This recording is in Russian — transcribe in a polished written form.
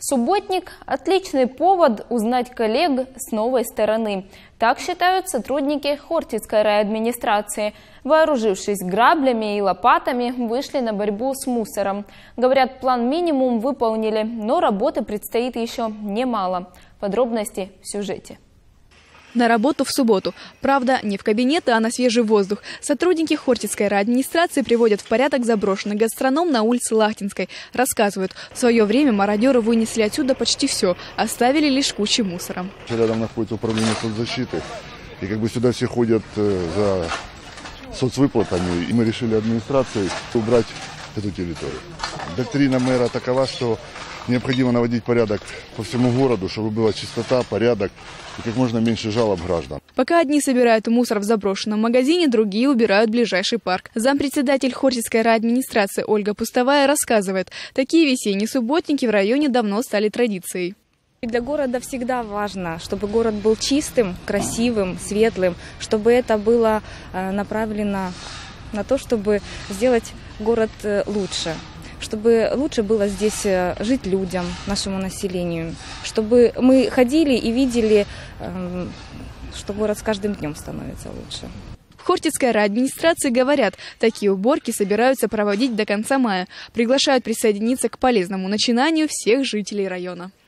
Субботник – отличный повод узнать коллег с новой стороны. Так считают сотрудники Хортицкой райадминистрации. Вооружившись граблями и лопатами, вышли на борьбу с мусором. Говорят, план минимум выполнили, но работы предстоит еще немало. Подробности в сюжете. На работу в субботу. Правда, не в кабинеты, а на свежий воздух. Сотрудники Хортицкой райадминистрации приводят в порядок заброшенный гастроном на улице Лахтинской. Рассказывают, в свое время мародеры вынесли отсюда почти все, оставили лишь кучу мусора. Рядом находится управление соцзащиты, и сюда все ходят за соцвыплатами, и мы решили администрацией убрать эту территорию. Доктрина мэра такова, что необходимо наводить порядок по всему городу, чтобы была чистота, порядок и как можно меньше жалоб граждан. Пока одни собирают мусор в заброшенном магазине, другие убирают ближайший парк. Зампредседатель Хортицкой райадминистрации Ольга Пустовая рассказывает, такие весенние субботники в районе давно стали традицией. Для города всегда важно, чтобы город был чистым, красивым, светлым, чтобы это было направлено на то, чтобы сделать город лучше. Чтобы лучше было здесь жить людям, нашему населению. Чтобы мы ходили и видели, что город с каждым днем становится лучше. В Хортицкой райадминистрации говорят, такие уборки собираются проводить до конца мая. Приглашают присоединиться к полезному начинанию всех жителей района.